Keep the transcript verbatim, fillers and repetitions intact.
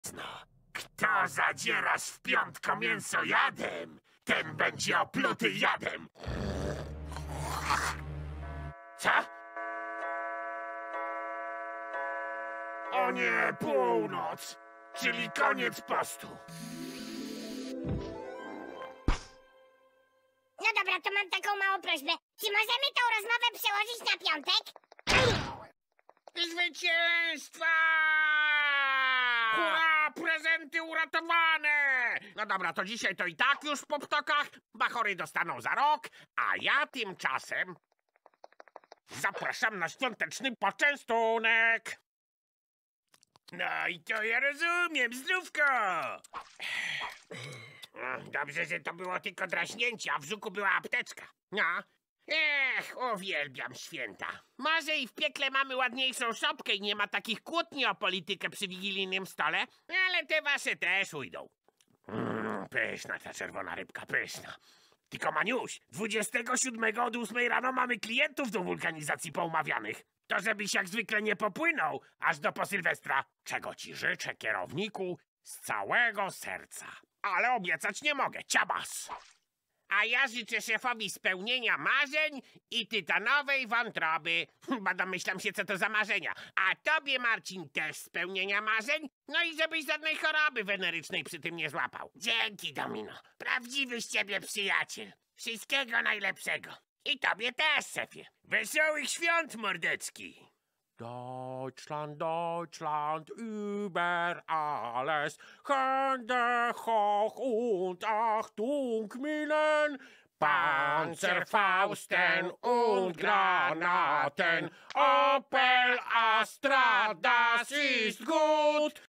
Kto zadzierasz w piątko mięso jadem, ten będzie opluty jadem. Co? O nie, północ, czyli koniec postu. No dobra, to mam taką małą prośbę. Czy możemy tą rozmowę przełożyć na piątek? Zwycięstwa! Hurra! Prezenty uratowane! No dobra, to dzisiaj to i tak już po ptokach. Bachory dostaną za rok, a ja tymczasem zapraszam na świąteczny poczęstunek. No i to ja rozumiem, zdrówko. Dobrze, że to było tylko draśnięcie, a w żuku była apteczka. No, Ech, uwielbiam święta. Może i w piekle mamy ładniejszą szopkę i nie ma takich kłótni o politykę przy wigilijnym stole, ale te wasze też ujdą. Mm, pyszna ta czerwona rybka, pyszna. Tylko Maniuś, dwudziestego siódmego od ósmej rano mamy klientów do wulkanizacji poumawianych. To żebyś jak zwykle nie popłynął aż do po Sylwestra. Czego ci życzę, kierowniku, z całego serca. Ale obiecać nie mogę, ciabas. A ja życzę szefowi spełnienia marzeń i tytanowej wątroby. Bo domyślam się, co to za marzenia. A tobie, Marcin, też spełnienia marzeń? No i żebyś żadnej choroby wenerycznej przy tym nie złapał. Dzięki, Domino. Prawdziwy z ciebie przyjaciel. Wszystkiego najlepszego. I tobie też, szefie. Wesołych świąt, mordeczki. Deutschland, Deutschland, über alles, Hände hoch und Achtung, Minen, Panzerfausten und Granaten, Opel Astra, das ist gut.